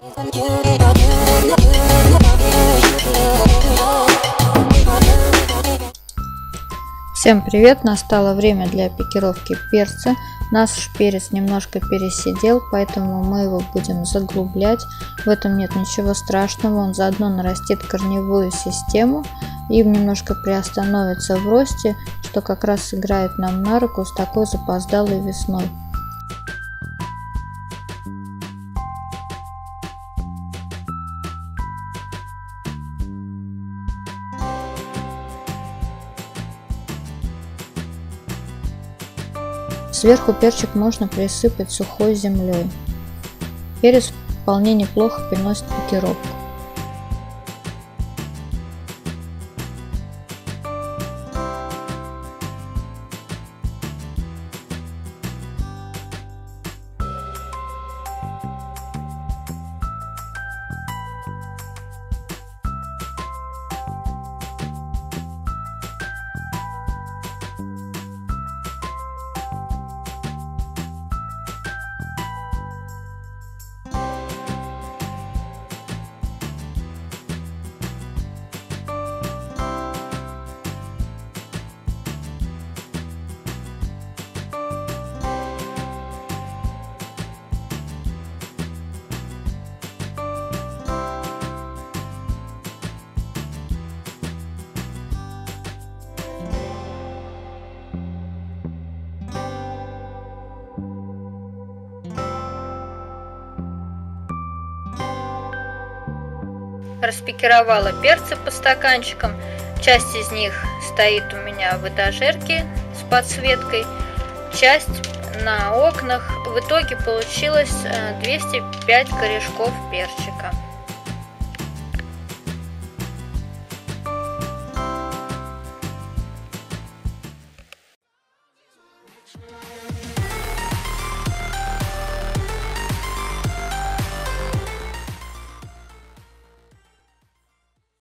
Всем привет! Настало время для пикировки перца. Наш перец немножко пересидел, поэтому мы его будем заглублять. В этом нет ничего страшного, он заодно нарастит корневую систему и немножко приостановится в росте, что как раз сыграет нам на руку с такой запоздалой весной. Сверху перчик можно присыпать сухой землей. Перец вполне неплохо переносит пикировку. Распикировала перцы по стаканчикам. Часть из них стоит у меня в этажерке с подсветкой, часть на окнах. В итоге получилось 205 корешков перчика.